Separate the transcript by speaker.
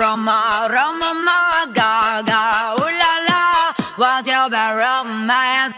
Speaker 1: Roma, Roma, Gaga, ooh la la. What's your bad romance?